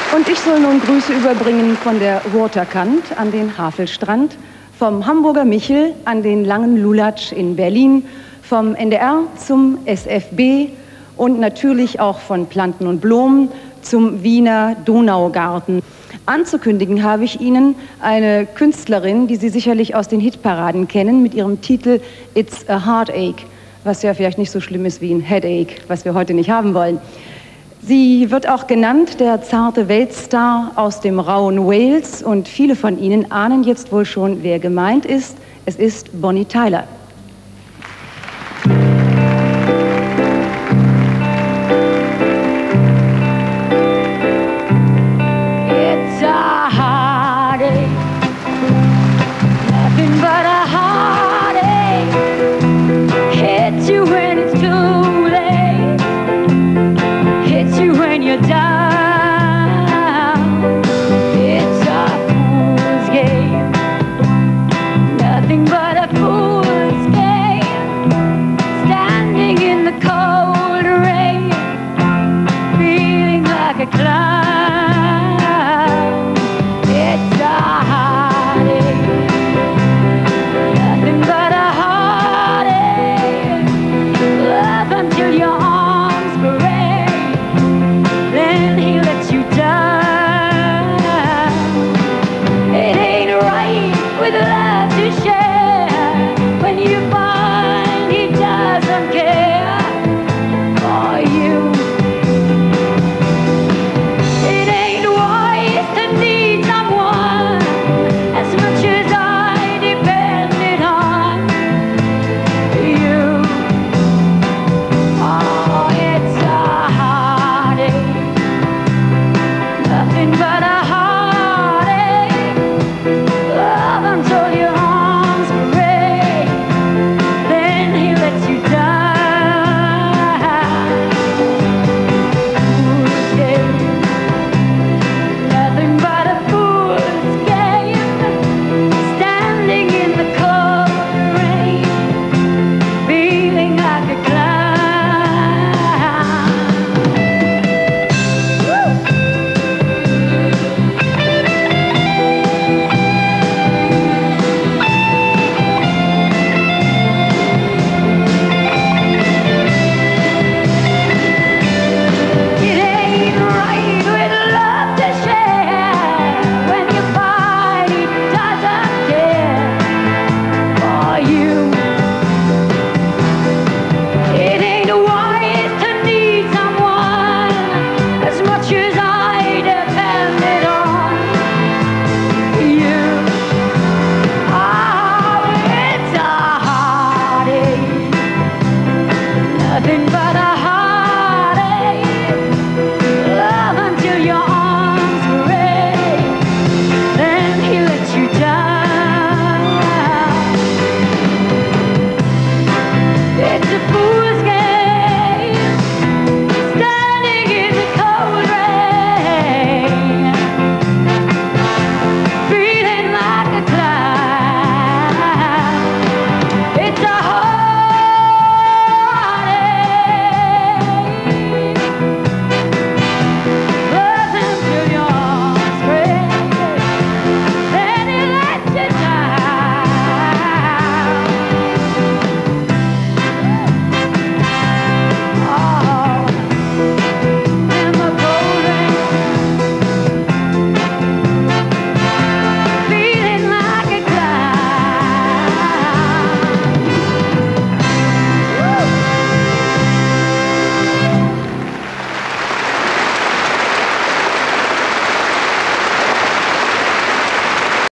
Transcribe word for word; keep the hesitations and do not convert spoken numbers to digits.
Und ich soll nun Grüße überbringen von der Waterkant an den Havelstrand, vom Hamburger Michel an den langen Lulatsch in Berlin, vom N D R zum S F B und natürlich auch von Planten und Blumen zum Wiener Donaugarten. Anzukündigen habe ich Ihnen eine Künstlerin, die Sie sicherlich aus den Hitparaden kennen, mit ihrem Titel It's a Heartache, was ja vielleicht nicht so schlimm ist wie ein Headache, was wir heute nicht haben wollen. Sie wird auch genannt der zarte Weltstar aus dem rauen Wales und viele von Ihnen ahnen jetzt wohl schon, wer gemeint ist. Es ist Bonnie Tyler. It's a heartache, nothing but a heartache. Hits you when it's too late, hits you when you're down. It's a fool's game, nothing but a fool's game. Standing in the cold rain, feeling like a clown.